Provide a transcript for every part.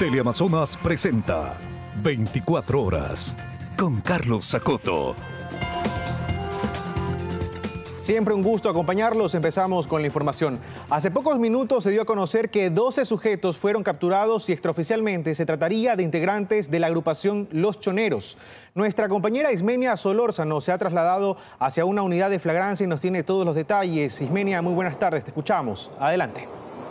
Teleamazonas presenta 24 horas con Carlos Sacoto. Siempre un gusto acompañarlos. Empezamos con la información. Hace pocos minutos se dio a conocer que 12 sujetos fueron capturados y extraoficialmente se trataría de integrantes de la agrupación Los Choneros. Nuestra compañera Ismenia Solórzano se ha trasladado hacia una unidad de flagrancia y nos tiene todos los detalles. Ismenia, muy buenas tardes, te escuchamos. Adelante.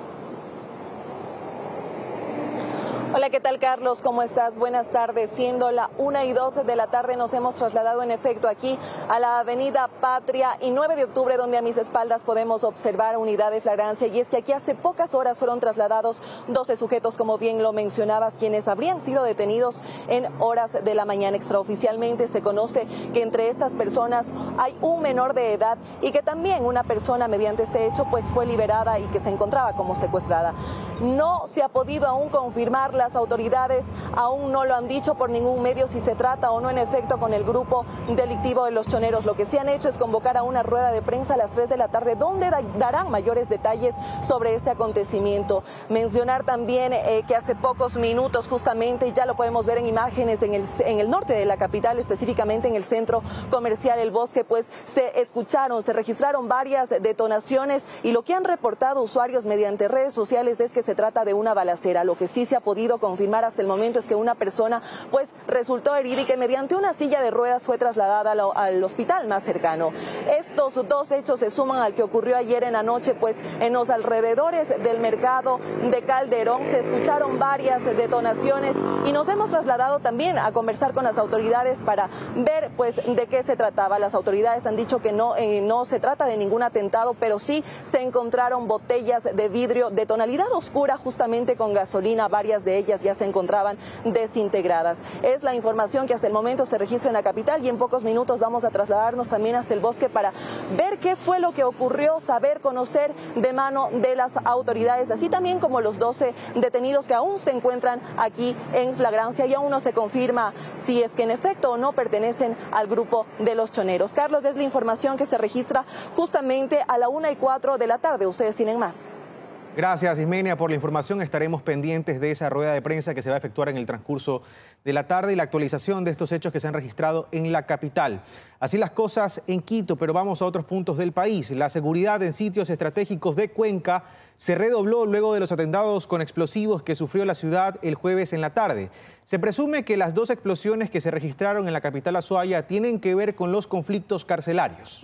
Hola, ¿qué tal, Carlos? ¿Cómo estás? Buenas tardes. Siendo la 1:12 de la tarde, nos hemos trasladado en efecto aquí a la avenida Patria y 9 de octubre, donde a mis espaldas podemos observar unidad de flagrancia. Y es que aquí hace pocas horas fueron trasladados 12 sujetos, como bien lo mencionabas, quienes habrían sido detenidos en horas de la mañana. Extraoficialmente se conoce que entre estas personas hay un menor de edad y que también una persona mediante este hecho pues fue liberada y que se encontraba como secuestrada. No se ha podido aún confirmar, las autoridades aún no lo han dicho por ningún medio si se trata o no en efecto con el grupo delictivo de Los Choneros. Lo que sí han hecho es convocar a una rueda de prensa a las 3 de la tarde donde darán mayores detalles sobre este acontecimiento. Mencionar también que hace pocos minutos justamente, ya lo podemos ver en imágenes en el norte de la capital, específicamente en el centro comercial El Bosque, pues se registraron varias detonaciones y lo que han reportado usuarios mediante redes sociales es que se trata de una balacera. Lo que sí se ha podido confirmar hasta el momento es que una persona pues resultó herida y que mediante una silla de ruedas fue trasladada al hospital más cercano. Estos dos hechos se suman al que ocurrió ayer en la noche, pues en los alrededores del mercado de Calderón se escucharon varias detonaciones y nos hemos trasladado también a conversar con las autoridades para ver pues de qué se trataba. Las autoridades han dicho que no se trata de ningún atentado, pero sí se encontraron botellas de vidrio de tonalidad oscura justamente con gasolina. Varias de ellas ya se encontraban desintegradas. Es la información que hasta el momento se registra en la capital y en pocos minutos vamos a trasladarnos también hasta El Bosque para ver qué fue lo que ocurrió, conocer de mano de las autoridades, así también como los 12 detenidos que aún se encuentran aquí en flagrancia y aún no se confirma si es que en efecto o no pertenecen al grupo de Los Choneros. Carlos, es la información que se registra justamente a la 1:04 de la tarde. Ustedes tienen más. Gracias, Ismenia, por la información. Estaremos pendientes de esa rueda de prensa que se va a efectuar en el transcurso de la tarde y la actualización de estos hechos que se han registrado en la capital. Así las cosas en Quito, pero vamos a otros puntos del país. La seguridad en sitios estratégicos de Cuenca se redobló luego de los atentados con explosivos que sufrió la ciudad el jueves en la tarde. Se presume que las dos explosiones que se registraron en la capital Azuaya tienen que ver con los conflictos carcelarios.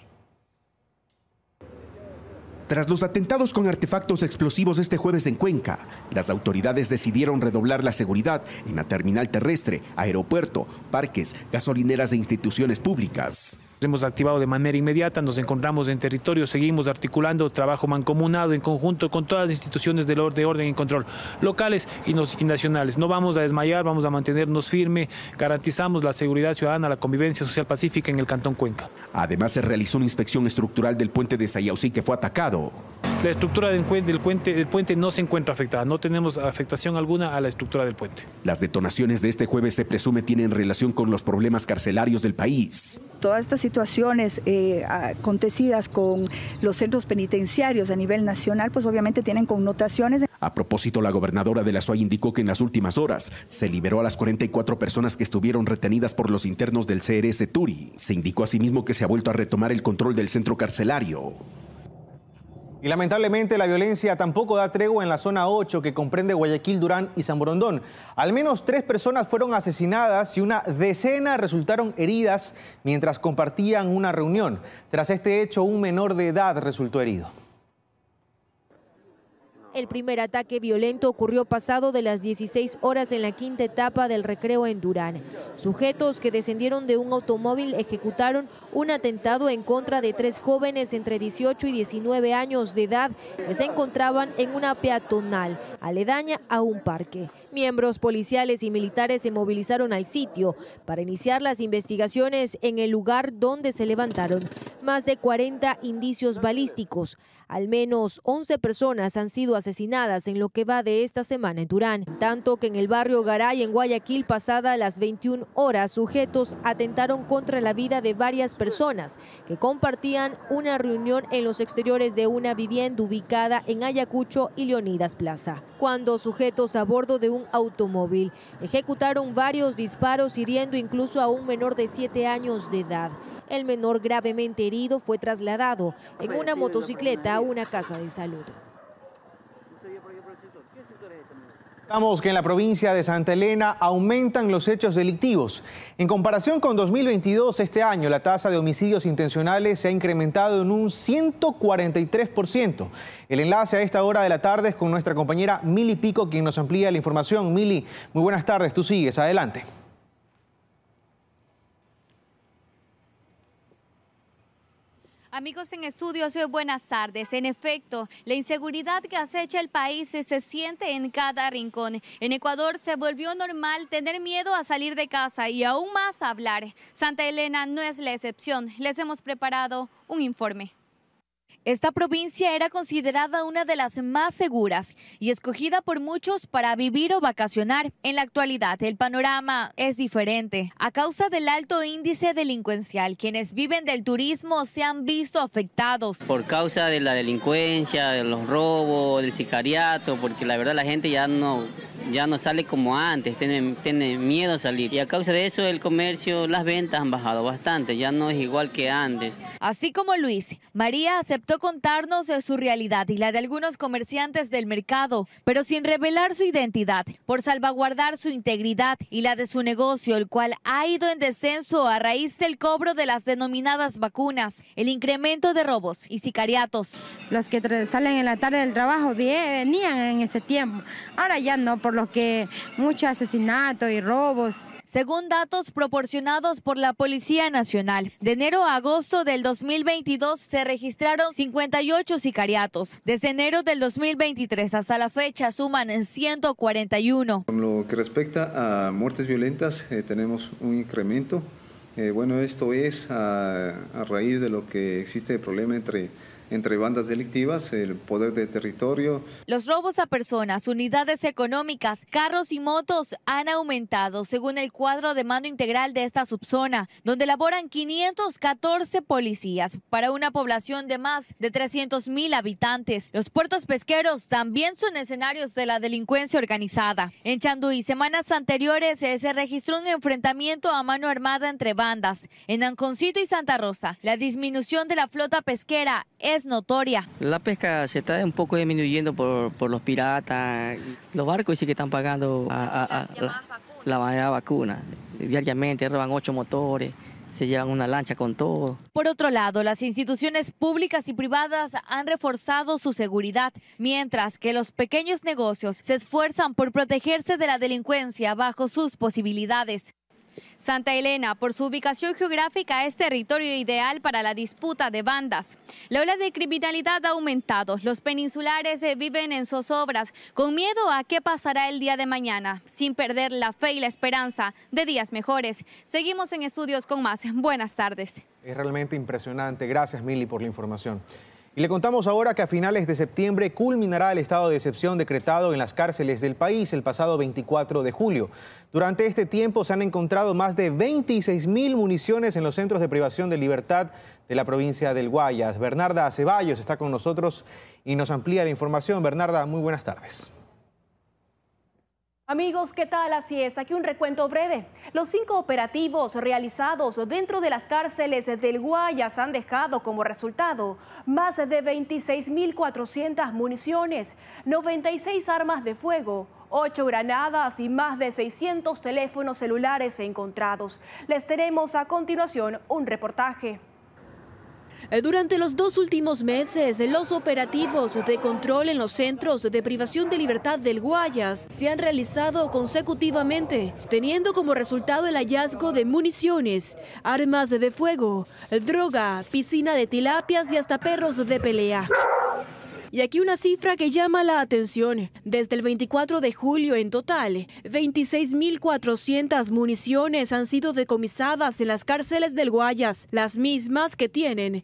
Tras los atentados con artefactos explosivos este jueves en Cuenca, las autoridades decidieron redoblar la seguridad en la terminal terrestre, aeropuerto, parques, gasolineras e instituciones públicas. Hemos activado de manera inmediata, nos encontramos en territorio, seguimos articulando trabajo mancomunado en conjunto con todas las instituciones de orden y control, locales y nacionales. No vamos a desmayar, vamos a mantenernos firmes, garantizamos la seguridad ciudadana, la convivencia social pacífica en el Cantón Cuenca. Además, se realizó una inspección estructural del puente de Sayausí que fue atacado. La estructura del puente no se encuentra afectada, no tenemos afectación alguna a la estructura del puente. Las detonaciones de este jueves se presume tienen relación con los problemas carcelarios del país. Todas estas situaciones acontecidas con los centros penitenciarios a nivel nacional, pues obviamente tienen connotaciones. A propósito, la gobernadora de la Azuay indicó que en las últimas horas se liberó a las 44 personas que estuvieron retenidas por los internos del CRS Turi. Se indicó asimismo que se ha vuelto a retomar el control del centro carcelario. Y lamentablemente la violencia tampoco da tregua en la zona 8 que comprende Guayaquil, Durán y San Borondón. Al menos 3 personas fueron asesinadas y una decena resultaron heridas mientras compartían una reunión. Tras este hecho, un menor de edad resultó herido. El primer ataque violento ocurrió pasado de las 16 horas en la quinta etapa del recreo en Durán. Sujetos que descendieron de un automóvil ejecutaron un atentado en contra de 3 jóvenes entre 18 y 19 años de edad que se encontraban en una peatonal aledaña a un parque. Miembros policiales y militares se movilizaron al sitio para iniciar las investigaciones en el lugar donde se levantaron más de 40 indicios balísticos. Al menos 11 personas han sido asesinadas en lo que va de esta semana en Durán, tanto que en el barrio Garay, en Guayaquil, pasada las 21 horas, sujetos atentaron contra la vida de varias personas que compartían una reunión en los exteriores de una vivienda ubicada en Ayacucho y Leonidas Plaza, cuando sujetos a bordo de un automóvil ejecutaron varios disparos, hiriendo incluso a un menor de 7 años de edad. El menor, gravemente herido, fue trasladado en una motocicleta a una casa de salud. Estamos que en la provincia de Santa Elena aumentan los hechos delictivos. En comparación con 2022, este año la tasa de homicidios intencionales se ha incrementado en un 143%. El enlace a esta hora de la tarde es con nuestra compañera Mili Pico, quien nos amplía la información. Mili, muy buenas tardes, tú sigues, adelante. Amigos en estudios, buenas tardes. En efecto, la inseguridad que acecha el país se siente en cada rincón. En Ecuador se volvió normal tener miedo a salir de casa y aún más a hablar. Santa Elena no es la excepción. Les hemos preparado un informe. Esta provincia era considerada una de las más seguras y escogida por muchos para vivir o vacacionar. En la actualidad, el panorama es diferente. A causa del alto índice delincuencial, quienes viven del turismo se han visto afectados. Por causa de la delincuencia, de los robos, del sicariato, porque la verdad la gente ya no sale como antes, tiene miedo a salir. Y a causa de eso el comercio, las ventas han bajado bastante, ya no es igual que antes. Así como Luis, María aceptó contarnos de su realidad y la de algunos comerciantes del mercado, pero sin revelar su identidad, por salvaguardar su integridad y la de su negocio, el cual ha ido en descenso a raíz del cobro de las denominadas vacunas, el incremento de robos y sicariatos. Los que salen en la tarde del trabajo venían en ese tiempo, ahora ya no, por lo que mucho asesinato y robos. Según datos proporcionados por la Policía Nacional, de enero a agosto del 2022 se registraron 58 sicariatos. Desde enero del 2023 hasta la fecha suman 141. Con lo que respecta a muertes violentas, tenemos un incremento. Bueno, esto es a raíz de lo que existe de problema entre bandas delictivas, el poder de territorio. Los robos a personas, unidades económicas, carros y motos han aumentado según el cuadro de mando integral de esta subzona, donde laboran 514 policías para una población de más de 300,000 habitantes. Los puertos pesqueros también son escenarios de la delincuencia organizada. En Chanduí, semanas anteriores se registró un enfrentamiento a mano armada entre bandas. En Anconcito y Santa Rosa, la disminución de la flota pesquera es notoria. La pesca se está un poco disminuyendo por los piratas. Los barcos sí que están pagando la vacuna. Diariamente roban 8 motores, se llevan una lancha con todo. Por otro lado, las instituciones públicas y privadas han reforzado su seguridad, mientras que los pequeños negocios se esfuerzan por protegerse de la delincuencia bajo sus posibilidades. Santa Elena, por su ubicación geográfica, es territorio ideal para la disputa de bandas. La ola de criminalidad ha aumentado. Los peninsulares viven en zozobras, con miedo a qué pasará el día de mañana, sin perder la fe y la esperanza de días mejores. Seguimos en estudios con más. Buenas tardes. Es realmente impresionante. Gracias, Mili, por la información. Y le contamos ahora que a finales de septiembre culminará el estado de excepción decretado en las cárceles del país el pasado 24 de julio. Durante este tiempo se han encontrado más de 26.000 municiones en los centros de privación de libertad de la provincia del Guayas. Bernarda Ceballos está con nosotros y nos amplía la información. Bernarda, muy buenas tardes. Amigos, ¿qué tal? Así es, aquí un recuento breve. Los 5 operativos realizados dentro de las cárceles del Guayas han dejado como resultado más de 26.400 municiones, 96 armas de fuego, 8 granadas y más de 600 teléfonos celulares encontrados. Les tenemos a continuación un reportaje. Durante los 2 últimos meses, los operativos de control en los centros de privación de libertad del Guayas se han realizado consecutivamente, teniendo como resultado el hallazgo de municiones, armas de fuego, droga, piscina de tilapias y hasta perros de pelea. Y aquí una cifra que llama la atención. Desde el 24 de julio en total, 26.400 municiones han sido decomisadas en las cárceles del Guayas, las mismas que tienen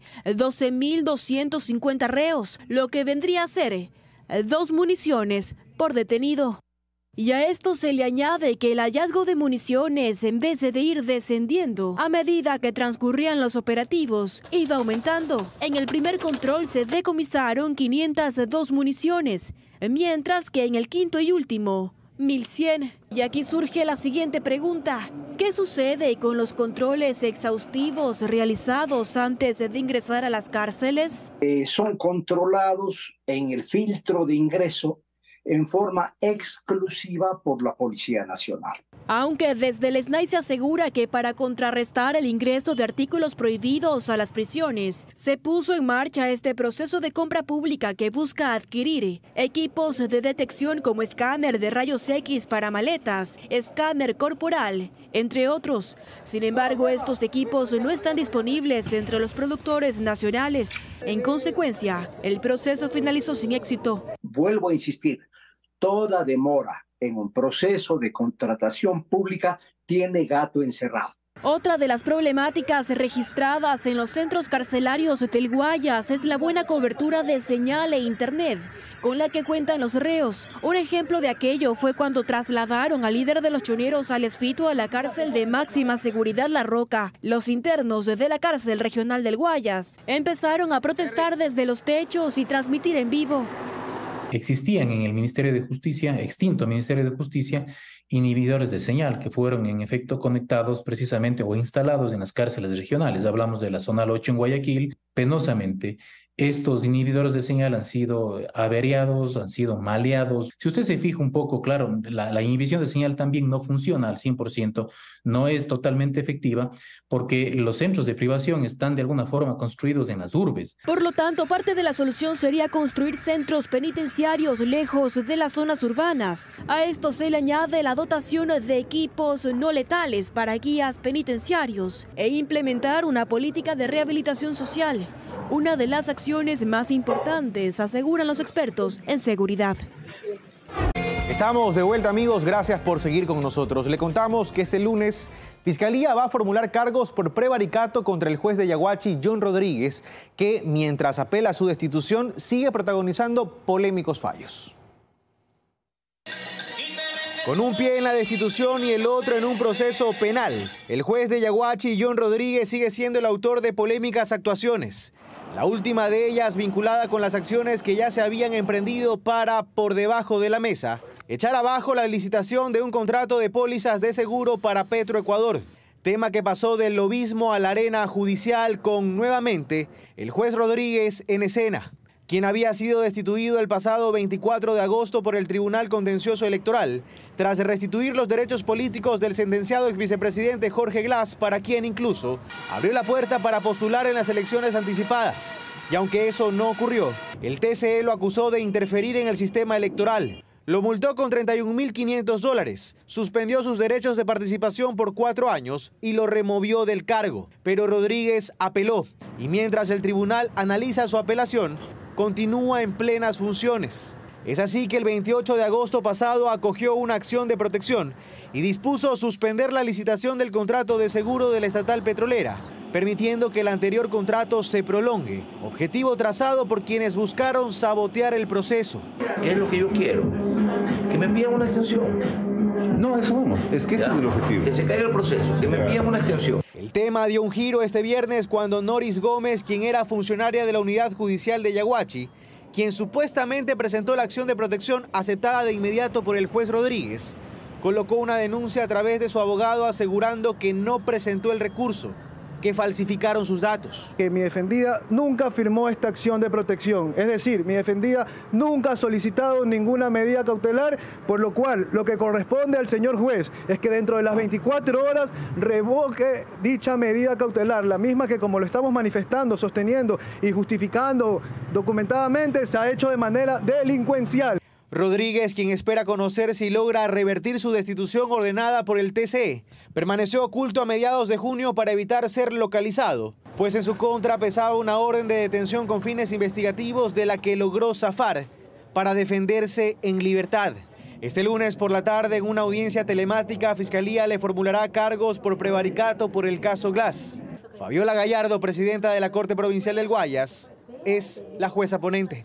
12.250 reos, lo que vendría a ser 2 municiones por detenido. Y a esto se le añade que el hallazgo de municiones, en vez de ir descendiendo a medida que transcurrían los operativos, iba aumentando. En el primer control se decomisaron 502 municiones, mientras que en el quinto y último, 1.100. Y aquí surge la siguiente pregunta. ¿Qué sucede con los controles exhaustivos realizados antes de ingresar a las cárceles? Son controlados en el filtro de ingreso en forma exclusiva por la Policía Nacional. Aunque desde el SNAI se asegura que para contrarrestar el ingreso de artículos prohibidos a las prisiones, se puso en marcha este proceso de compra pública que busca adquirir equipos de detección como escáner de rayos X para maletas, escáner corporal, entre otros. Sin embargo, estos equipos no están disponibles entre los productores nacionales. En consecuencia, el proceso finalizó sin éxito. Vuelvo a insistir, toda demora en un proceso de contratación pública tiene gato encerrado. Otra de las problemáticas registradas en los centros carcelarios del Guayas es la buena cobertura de señal e internet con la que cuentan los reos. Un ejemplo de aquello fue cuando trasladaron al líder de los choneros, Alex Fito, a la cárcel de máxima seguridad La Roca. Los internos de la cárcel regional del Guayas empezaron a protestar desde los techos y transmitir en vivo. Existían en el Ministerio de Justicia, extinto Ministerio de Justicia, inhibidores de señal que fueron en efecto conectados precisamente o instalados en las cárceles regionales. Hablamos de la zona 8 en Guayaquil. Penosamente, estos inhibidores de señal han sido averiados, han sido maleados. Si usted se fija un poco, claro, la inhibición de señal también no funciona al 100%, no es totalmente efectiva, porque los centros de privación están de alguna forma construidos en las urbes. Por lo tanto, parte de la solución sería construir centros penitenciarios lejos de las zonas urbanas. A esto se le añade la dotación de equipos no letales para guías penitenciarios e implementar una política de rehabilitación social. Una de las acciones más importantes, aseguran los expertos en seguridad. Estamos de vuelta, amigos. Gracias por seguir con nosotros. Le contamos que este lunes Fiscalía va a formular cargos por prevaricato contra el juez de Yaguachi, John Rodríguez, que mientras apela a su destitución sigue protagonizando polémicos fallos. Con un pie en la destitución y el otro en un proceso penal, el juez de Yaguachi, John Rodríguez, sigue siendo el autor de polémicas actuaciones. La última de ellas vinculada con las acciones que ya se habían emprendido para, por debajo de la mesa, echar abajo la licitación de un contrato de pólizas de seguro para Petroecuador. Tema que pasó del lobismo a la arena judicial con, nuevamente, el juez Rodríguez en escena, quien había sido destituido el pasado 24 de agosto por el Tribunal Contencioso Electoral, tras restituir los derechos políticos del sentenciado exvicepresidente Jorge Glass, para quien incluso abrió la puerta para postular en las elecciones anticipadas. Y aunque eso no ocurrió, el TCE lo acusó de interferir en el sistema electoral. Lo multó con $31.500, suspendió sus derechos de participación por 4 años y lo removió del cargo. Pero Rodríguez apeló y mientras el tribunal analiza su apelación, continúa en plenas funciones. Es así que el 28 de agosto pasado acogió una acción de protección y dispuso suspender la licitación del contrato de seguro de la estatal petrolera, permitiendo que el anterior contrato se prolongue, objetivo trazado por quienes buscaron sabotear el proceso. ¿Qué es lo que yo quiero? Que me envíen una extensión. No, eso vamos, es que ese es el objetivo. Que se caiga el proceso, que me envíen una extensión. El tema dio un giro este viernes cuando Noris Gómez, quien era funcionaria de la Unidad Judicial de Yaguachi, quien supuestamente presentó la acción de protección aceptada de inmediato por el juez Rodríguez, colocó una denuncia a través de su abogado asegurando que no presentó el recurso, que falsificaron sus datos. Que mi defendida nunca firmó esta acción de protección, es decir, mi defendida nunca ha solicitado ninguna medida cautelar, por lo cual lo que corresponde al señor juez es que dentro de las 24 horas revoque dicha medida cautelar, la misma que, como lo estamos manifestando, sosteniendo y justificando documentadamente, se ha hecho de manera delincuencial. Rodríguez, quien espera conocer si logra revertir su destitución ordenada por el TCE, permaneció oculto a mediados de junio para evitar ser localizado, pues en su contra pesaba una orden de detención con fines investigativos de la que logró zafar para defenderse en libertad. Este lunes por la tarde, en una audiencia telemática, Fiscalía le formulará cargos por prevaricato por el caso Glass. Fabiola Gallardo, presidenta de la Corte Provincial del Guayas, es la jueza ponente.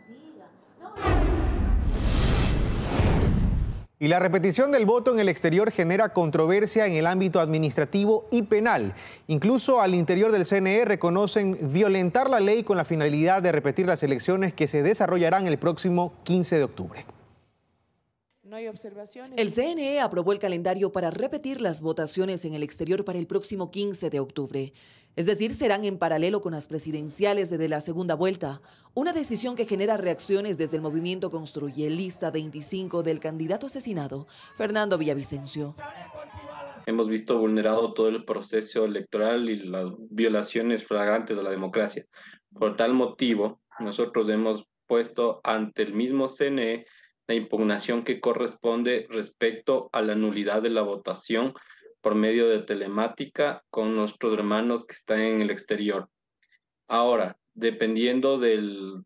Y la repetición del voto en el exterior genera controversia en el ámbito administrativo y penal. Incluso al interior del CNE reconocen violentar la ley con la finalidad de repetir las elecciones que se desarrollarán el próximo 15 de octubre. No hay observaciones. El CNE aprobó el calendario para repetir las votaciones en el exterior para el próximo 15 de octubre. Es decir, serán en paralelo con las presidenciales de la segunda vuelta. Una decisión que genera reacciones desde el movimiento Construye Lista 25 del candidato asesinado, Fernando Villavicencio. Hemos visto vulnerado todo el proceso electoral y las violaciones flagrantes a la democracia. Por tal motivo, nosotros hemos puesto ante el mismo CNE la impugnación que corresponde respecto a la nulidad de la votación por medio de telemática con nuestros hermanos que están en el exterior. Ahora, dependiendo de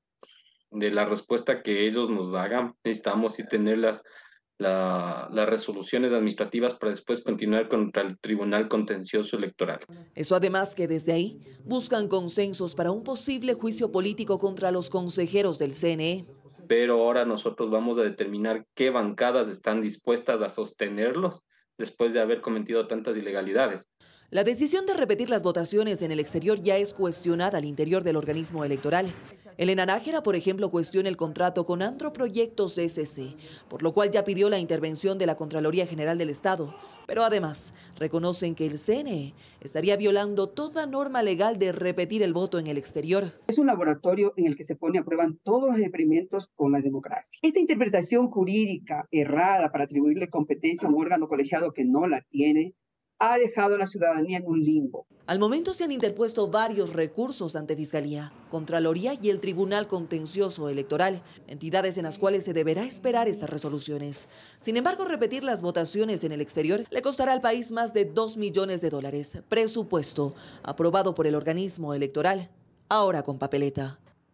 la respuesta que ellos nos hagan, necesitamos sí tener las resoluciones administrativas para después continuar contra el Tribunal Contencioso Electoral. Eso además que desde ahí buscan consensos para un posible juicio político contra los consejeros del CNE. Pero ahora nosotros vamos a determinar qué bancadas están dispuestas a sostenerlos después de haber cometido tantas ilegalidades. La decisión de repetir las votaciones en el exterior ya es cuestionada al interior del organismo electoral. Elena Nájera, por ejemplo, cuestiona el contrato con Androproyectos SC, por lo cual ya pidió la intervención de la Contraloría General del Estado. Pero además, reconocen que el CNE estaría violando toda norma legal de repetir el voto en el exterior. Es un laboratorio en el que se pone a prueba todos los experimentos con la democracia. Esta interpretación jurídica errada para atribuirle competencia a un órgano colegiado que no la tiene, ha dejado a la ciudadanía en un limbo. Al momento se han interpuesto varios recursos ante Fiscalía, Contraloría y el Tribunal Contencioso Electoral, entidades en las cuales se deberá esperar estas resoluciones. Sin embargo, repetir las votaciones en el exterior le costará al país más de $2 millones, presupuesto aprobado por el organismo electoral, ahora con papeleta.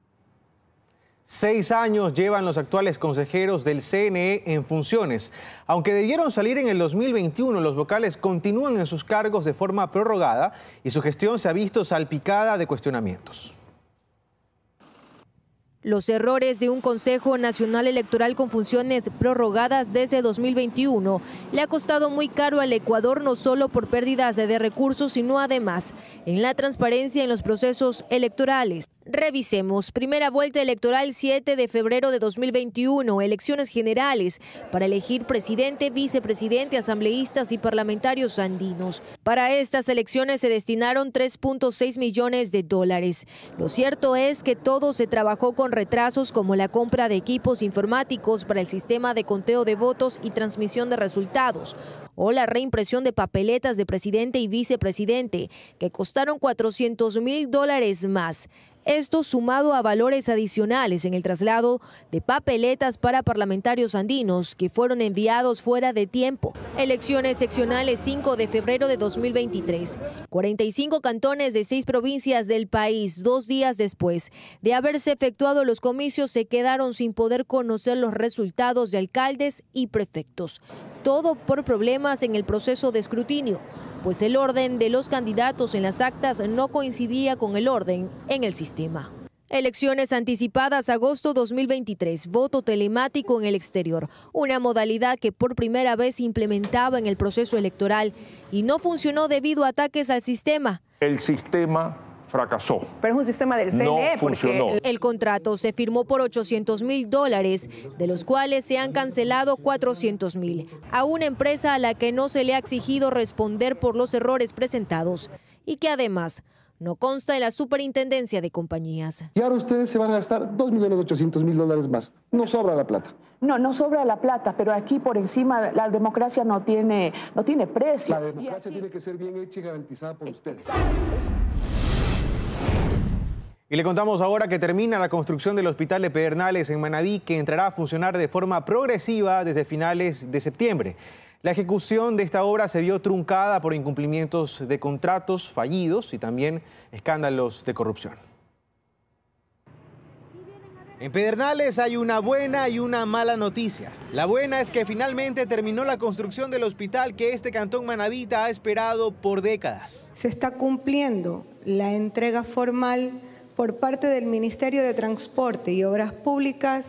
6 años llevan los actuales consejeros del CNE en funciones. Aunque debieron salir en el 2021, los vocales continúan en sus cargos de forma prorrogada y su gestión se ha visto salpicada de cuestionamientos. Los errores de un Consejo Nacional Electoral con funciones prorrogadas desde 2021 le ha costado muy caro al Ecuador, no solo por pérdidas de recursos, sino además en la transparencia en los procesos electorales. Revisemos. Primera vuelta electoral 7 de febrero de 2021. Elecciones generales para elegir presidente, vicepresidente, asambleístas y parlamentarios andinos. Para estas elecciones se destinaron $3.6 millones. Lo cierto es que todo se trabajó con retrasos, como la compra de equipos informáticos para el sistema de conteo de votos y transmisión de resultados, o la reimpresión de papeletas de presidente y vicepresidente, que costaron $400.000 más. Esto sumado a valores adicionales en el traslado de papeletas para parlamentarios andinos que fueron enviados fuera de tiempo. Elecciones seccionales 5 de febrero de 2023. 45 cantones de 6 provincias del país, 2 días después de haberse efectuado los comicios, se quedaron sin poder conocer los resultados de alcaldes y prefectos. Todo por problemas en el proceso de escrutinio, pues el orden de los candidatos en las actas no coincidía con el orden en el sistema. Elecciones anticipadas agosto 2023, voto telemático en el exterior, una modalidad que por primera vez se implementaba en el proceso electoral y no funcionó debido a ataques al sistema. El sistema fracasó. Pero es un sistema del CNE. No funcionó. El contrato se firmó por $800.000, de los cuales se han cancelado $400.000, a una empresa a la que no se le ha exigido responder por los errores presentados y que además no consta en la superintendencia de compañías. Y ahora ustedes se van a gastar $2.800.000 más. No sobra la plata. No sobra la plata, pero aquí por encima la democracia no tiene precio. La democracia tiene que ser bien hecha y garantizada por ustedes. Y le contamos ahora que termina la construcción del Hospital de Pedernales en Manabí, que entrará a funcionar de forma progresiva desde finales de septiembre. La ejecución de esta obra se vio truncada por incumplimientos de contratos fallidos y también escándalos de corrupción. En Pedernales hay una buena y una mala noticia. La buena es que finalmente terminó la construcción del hospital que este cantón manabita ha esperado por décadas. Se está cumpliendo la entrega formal por parte del Ministerio de Transporte y Obras Públicas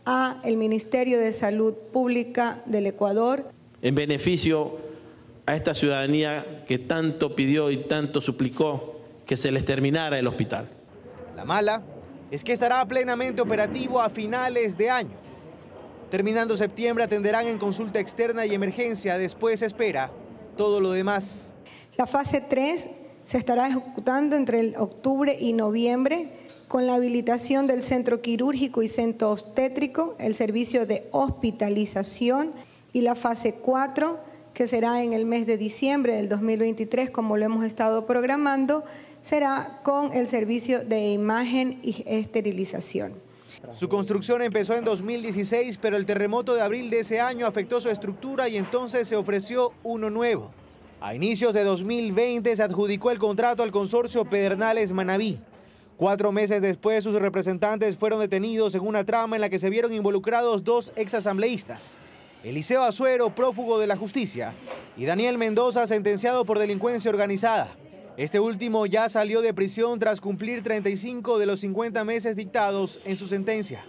a el Ministerio de Salud Pública del Ecuador. En beneficio a esta ciudadanía que tanto pidió y tanto suplicó que se les terminara el hospital. La mala es que estará plenamente operativo a finales de año. Terminando septiembre atenderán en consulta externa y emergencia, después se espera todo lo demás. La fase 3 se estará ejecutando entre el octubre y noviembre con la habilitación del centro quirúrgico y centro obstétrico, el servicio de hospitalización, y la fase 4, que será en el mes de diciembre del 2023, como lo hemos estado programando, será con el servicio de imagen y esterilización. Su construcción empezó en 2016, pero el terremoto de abril de ese año afectó su estructura y entonces se ofreció uno nuevo. A inicios de 2020 se adjudicó el contrato al consorcio Pedernales Manabí. 4 meses después, sus representantes fueron detenidos en una trama en la que se vieron involucrados 2 exasambleístas. Eliseo Azuero, prófugo de la justicia, y Daniel Mendoza, sentenciado por delincuencia organizada. Este último ya salió de prisión tras cumplir 35 de los 50 meses dictados en su sentencia.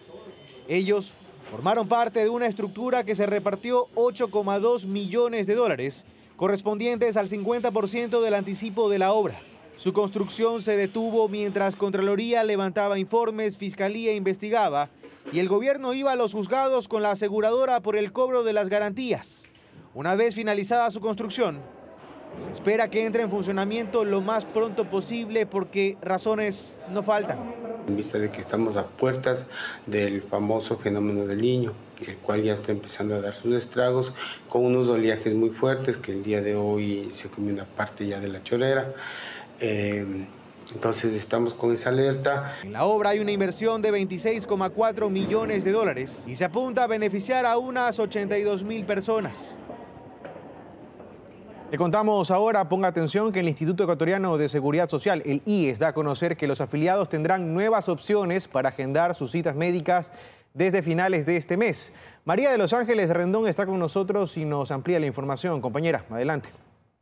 Ellos formaron parte de una estructura que se repartió 8,2 millones de dólares, correspondientes al 50% del anticipo de la obra. Su construcción se detuvo mientras Contraloría levantaba informes, Fiscalía investigaba y el gobierno iba a los juzgados con la aseguradora por el cobro de las garantías. Una vez finalizada su construcción, se espera que entre en funcionamiento lo más pronto posible porque razones no faltan. En vista de que estamos a puertas del famoso fenómeno del Niño, el cual ya está empezando a dar sus estragos, con unos oleajes muy fuertes, que el día de hoy se comió una parte ya de la chorrera. Entonces estamos con esa alerta. En la obra hay una inversión de 26,4 millones de dólares y se apunta a beneficiar a unas 82,000 personas. Le contamos ahora, ponga atención, que el Instituto Ecuatoriano de Seguridad Social, el IES, da a conocer que los afiliados tendrán nuevas opciones para agendar sus citas médicas desde finales de este mes. María de Los Ángeles Rendón está con nosotros y nos amplía la información. Compañera, adelante.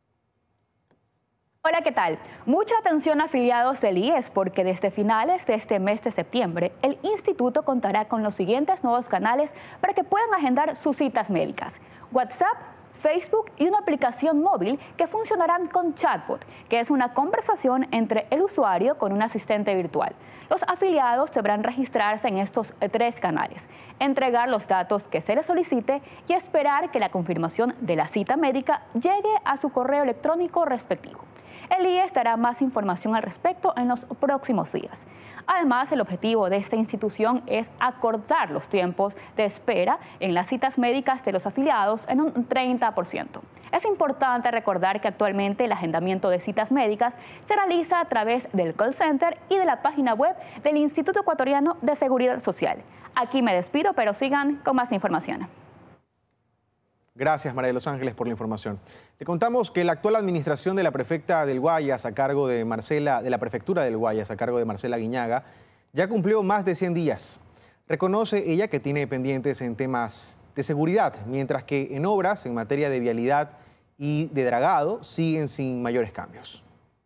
Hola, ¿qué tal? Mucha atención afiliados del IES porque desde finales de este mes de septiembre el instituto contará con los siguientes nuevos canales para que puedan agendar sus citas médicas: WhatsApp, Facebook y una aplicación móvil que funcionarán con chatbot, que es una conversación entre el usuario con un asistente virtual. Los afiliados deberán registrarse en estos 3 canales, entregar los datos que se les solicite y esperar que la confirmación de la cita médica llegue a su correo electrónico respectivo. El IES dará más información al respecto en los próximos días. Además, el objetivo de esta institución es acortar los tiempos de espera en las citas médicas de los afiliados en un 30%. Es importante recordar que actualmente el agendamiento de citas médicas se realiza a través del call center y de la página web del Instituto Ecuatoriano de Seguridad Social. Aquí me despido, pero sigan con más información. Gracias, María de Los Ángeles, por la información. Le contamos que la actual administración de la prefecta del Guayas a cargo de la prefectura del Guayas a cargo de Marcela Guiñaga ya cumplió más de 100 días. Reconoce ella que tiene pendientes en temas de seguridad, mientras que en obras en materia de vialidad y de dragado siguen sin mayores cambios.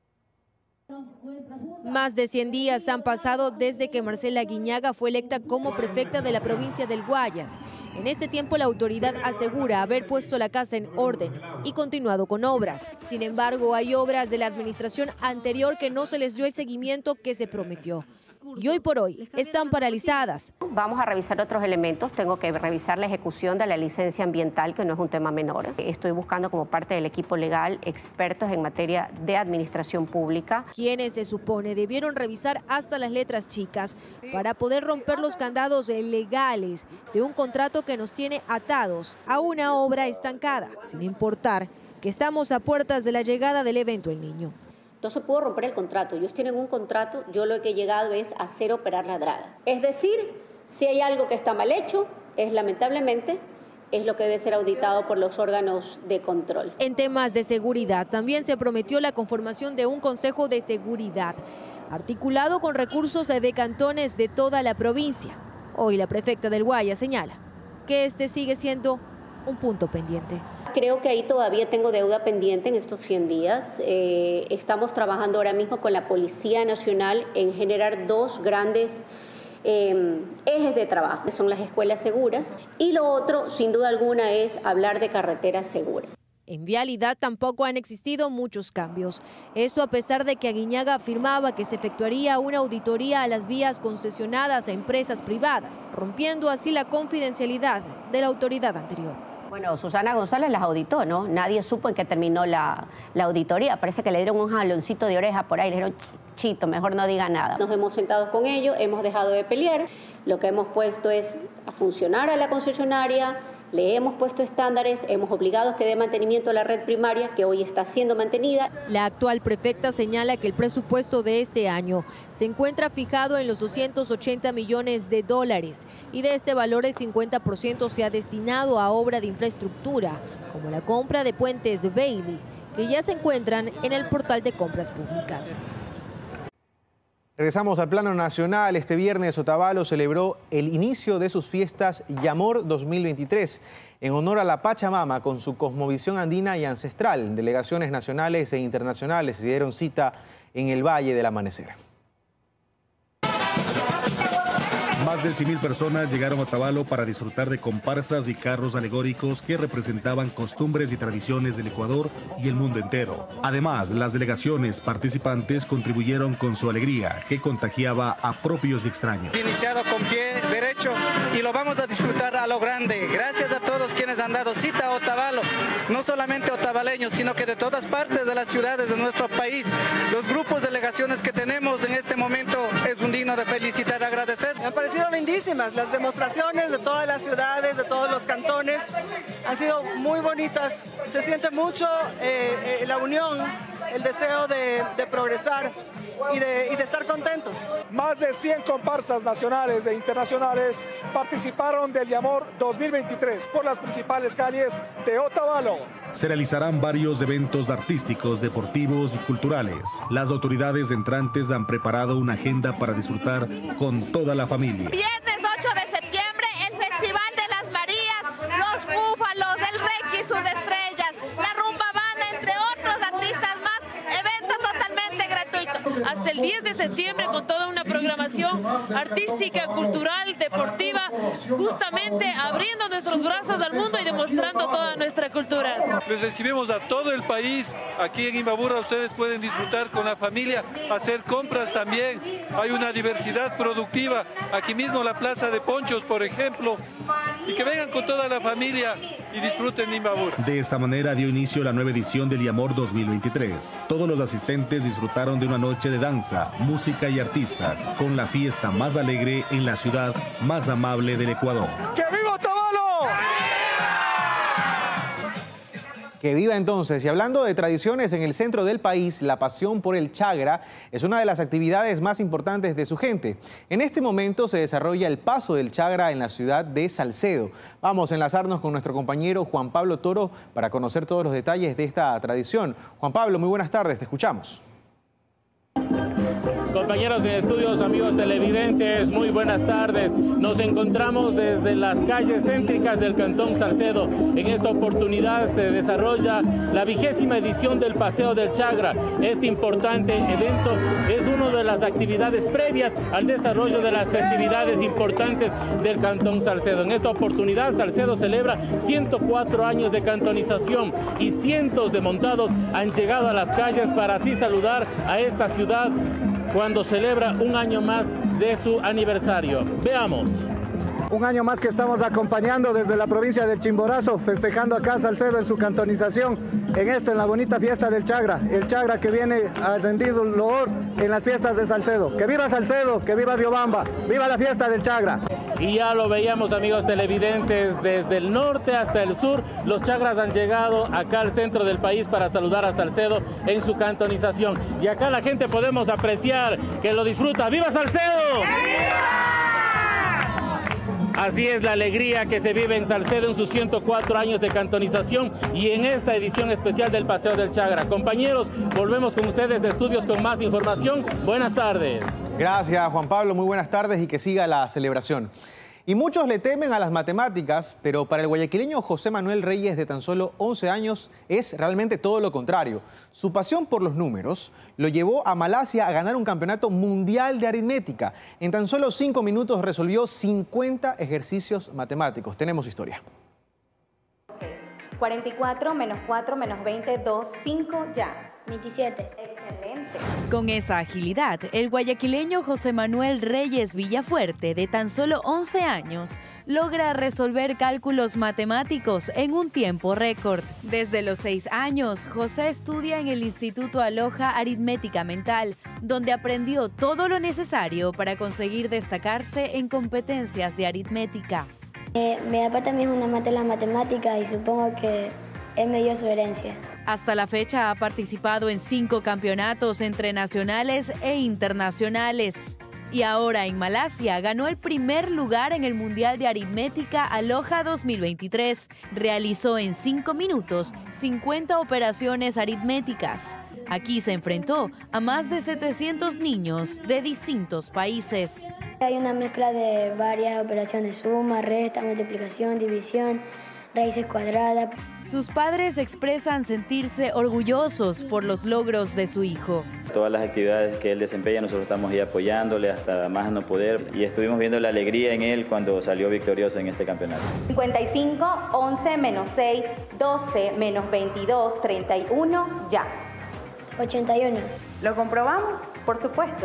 Más de 100 días han pasado desde que Marcela Guiñaga fue electa como prefecta de la provincia del Guayas. En este tiempo la autoridad asegura haber puesto la casa en orden y continuado con obras. Sin embargo, hay obras de la administración anterior que no se les dio el seguimiento que se prometió. Y hoy por hoy están paralizadas. Vamos a revisar otros elementos. Tengo que revisar la ejecución de la licencia ambiental, que no es un tema menor. Estoy buscando como parte del equipo legal expertos en materia de administración pública. Quienes se supone debieron revisar hasta las letras chicas para poder romper los candados legales de un contrato que nos tiene atados a una obra estancada, sin importar que estamos a puertas de la llegada del evento El Niño. No se pudo romper el contrato. Ellos tienen un contrato, yo lo que he llegado es a hacer operar la draga. Es decir, si hay algo que está mal hecho, lamentablemente es lo que debe ser auditado por los órganos de control. En temas de seguridad, también se prometió la conformación de un Consejo de Seguridad, articulado con recursos de cantones de toda la provincia. Hoy la prefecta del Guayas señala que este sigue siendo un punto pendiente. Creo que ahí todavía tengo deuda pendiente en estos 100 días. Estamos trabajando ahora mismo con la Policía Nacional en generar dos grandes ejes de trabajo, que son las escuelas seguras, y lo otro, sin duda alguna, es hablar de carreteras seguras. En vialidad tampoco han existido muchos cambios. Esto a pesar de que Aguiñaga afirmaba que se efectuaría una auditoría a las vías concesionadas a empresas privadas, rompiendo así la confidencialidad de la autoridad anterior. Bueno, Susana González las auditó, ¿no? Nadie supo en qué terminó la auditoría. Parece que le dieron un jaloncito de oreja por ahí, le dijeron, chito, mejor no diga nada. Nos hemos sentado con ellos, hemos dejado de pelear. Lo que hemos puesto es a funcionar a la concesionaria, le hemos puesto estándares, hemos obligado que dé mantenimiento a la red primaria, que hoy está siendo mantenida. La actual prefecta señala que el presupuesto de este año se encuentra fijado en los 280 millones de dólares y de este valor el 50% se ha destinado a obra de infraestructura, como la compra de puentes Bailey, que ya se encuentran en el portal de compras públicas. Regresamos al plano nacional. Este viernes Otavalo celebró el inicio de sus fiestas Yamor 2023 en honor a la Pachamama con su cosmovisión andina y ancestral. Delegaciones nacionales e internacionales se dieron cita en el Valle del Amanecer. Más de 100.000 personas llegaron a Otavalo para disfrutar de comparsas y carros alegóricos que representaban costumbres y tradiciones del Ecuador y el mundo entero. Además, las delegaciones participantes contribuyeron con su alegría, que contagiaba a propios y extraños. Iniciado con pie derecho y lo vamos a disfrutar a lo grande. Gracias a todos quienes han dado cita a Otavalo, no solamente otavaleños, sino que de todas partes de las ciudades de nuestro país. Los grupos, delegaciones que tenemos en este momento es un digno de felicitar, agradecer. Me han parecido lindísimas las demostraciones de todas las ciudades, de todos los cantones, han sido muy bonitas. Se siente mucho la unión, el deseo de progresar y de estar contentos. Más de 100 comparsas nacionales e internacionales participaron del Yamor 2023 por las principales calles de Otavalo. Se realizarán varios eventos artísticos, deportivos y culturales. Las autoridades entrantes han preparado una agenda para disfrutar con toda la familia. Viernes 8 de septiembre, el Festival de las Marías, los Búfalos, el Requiem, sus estrellas, la Rumba Banda, entre otros artistas más, evento totalmente gratuito. Hasta el 10 de septiembre con toda una programación artística, cultural, deportiva, justamente abriendo nuestros brazos al mundo y demostrando toda nuestra cultura. Les recibimos a todo el país. Aquí en Imbabura ustedes pueden disfrutar con la familia, hacer compras también. Hay una diversidad productiva. Aquí mismo la Plaza de Ponchos, por ejemplo. Y que vengan con toda la familia y disfruten de Imbabura. De esta manera dio inicio la nueva edición del Yamor 2023. Todos los asistentes disfrutaron de una noche de danza, música y artistas, con la fiesta más alegre en la ciudad más amable del Ecuador. ¡Que viva Otavalo! Que viva entonces. Y hablando de tradiciones en el centro del país, la pasión por el Chagra es una de las actividades más importantes de su gente. En este momento se desarrolla el paso del Chagra en la ciudad de Salcedo. Vamos a enlazarnos con nuestro compañero Juan Pablo Toro para conocer todos los detalles de esta tradición. Juan Pablo, muy buenas tardes, te escuchamos. Compañeros de estudios, amigos televidentes, muy buenas tardes. Nos encontramos desde las calles céntricas del Cantón Salcedo. En esta oportunidad se desarrolla la 20ª edición del Paseo del Chagra. Este importante evento es una de las actividades previas al desarrollo de las festividades importantes del Cantón Salcedo. En esta oportunidad, Salcedo celebra 104 años de cantonización y cientos de montados han llegado a las calles para así saludar a esta ciudad cuando celebra un año más de su aniversario. Veamos. Un año más que estamos acompañando desde la provincia del Chimborazo, festejando acá Salcedo en su cantonización, en la bonita fiesta del Chagra, el Chagra que viene a rendir loor en las fiestas de Salcedo. ¡Que viva Salcedo! ¡Que viva Riobamba! ¡Viva la fiesta del Chagra! Y ya lo veíamos, amigos televidentes, desde el norte hasta el sur, los chagras han llegado acá al centro del país para saludar a Salcedo en su cantonización. Y acá la gente podemos apreciar que lo disfruta. ¡Viva Salcedo! Así es la alegría que se vive en Salcedo en sus 104 años de cantonización y en esta edición especial del Paseo del Chagra. Compañeros, volvemos con ustedes de estudios con más información. Buenas tardes. Gracias, Juan Pablo. Muy buenas tardes y que siga la celebración. Y muchos le temen a las matemáticas, pero para el guayaquileño José Manuel Reyes, de tan solo 11 años, es realmente todo lo contrario. Su pasión por los números lo llevó a Malasia a ganar un campeonato mundial de aritmética. En tan solo 5 minutos resolvió 50 ejercicios matemáticos. Tenemos historia. 44 menos 4 menos 20, 2, 5, ya. 27. Excelente. Con esa agilidad, el guayaquileño José Manuel Reyes Villafuerte, de tan solo 11 años, logra resolver cálculos matemáticos en un tiempo récord. Desde los 6 años, José estudia en el Instituto Aloha Aritmética Mental, donde aprendió todo lo necesario para conseguir destacarse en competencias de aritmética. Mi papá también es un amante de la matemática y supongo que él me dio su herencia. Hasta la fecha ha participado en 5 campeonatos entre nacionales e internacionales. Y ahora en Malasia ganó el primer lugar en el Mundial de Aritmética Aloha 2023. Realizó en 5 minutos 50 operaciones aritméticas. Aquí se enfrentó a más de 700 niños de distintos países. Hay una mezcla de varias operaciones: suma, resta, multiplicación, división, raíces cuadradas. Sus padres expresan sentirse orgullosos por los logros de su hijo. Todas las actividades que él desempeña, nosotros estamos ahí apoyándole hasta más no poder, y estuvimos viendo la alegría en él cuando salió victorioso en este campeonato. 55, 11 menos 6, 12 menos 22, 31, ya. 81. ¿Lo comprobamos? Por supuesto.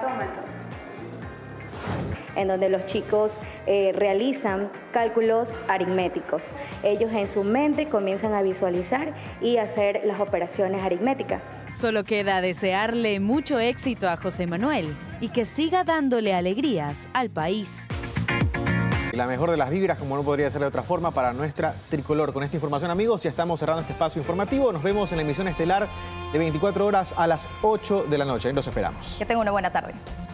En donde los chicos realizan cálculos aritméticos. Ellos en su mente comienzan a visualizar y hacer las operaciones aritméticas. Solo queda desearle mucho éxito a José Manuel y que siga dándole alegrías al país. La mejor de las vibras, como no podría ser de otra forma, para nuestra tricolor. Con esta información, amigos, ya estamos cerrando este espacio informativo. Nos vemos en la emisión estelar de 24 horas a las 8 de la noche. Los esperamos. Que tengan una buena tarde.